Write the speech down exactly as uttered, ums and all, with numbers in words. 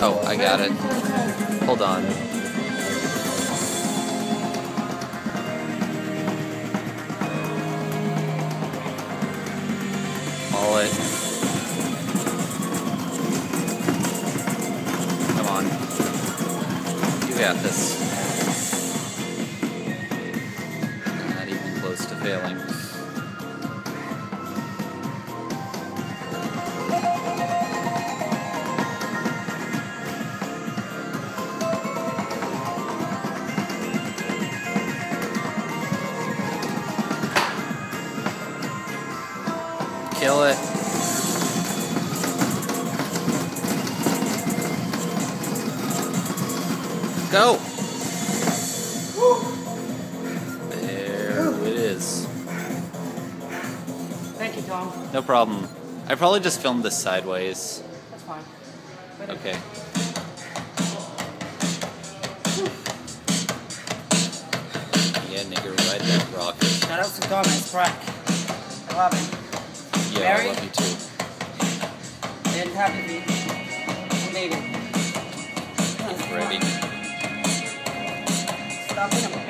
Oh, I got it. Hold on. Haul it. Come on. You got this. Not even close to failing. Kill it. Go! There it is. Thank you, Tom. No problem. I probably just filmed this sideways. That's fine. Okay. Yeah, nigger, ride that rocket. Shout out to Tom and Sprack. I love him. Yeah, Mary? I love you too. And happy to be made it. Ready. Stop him.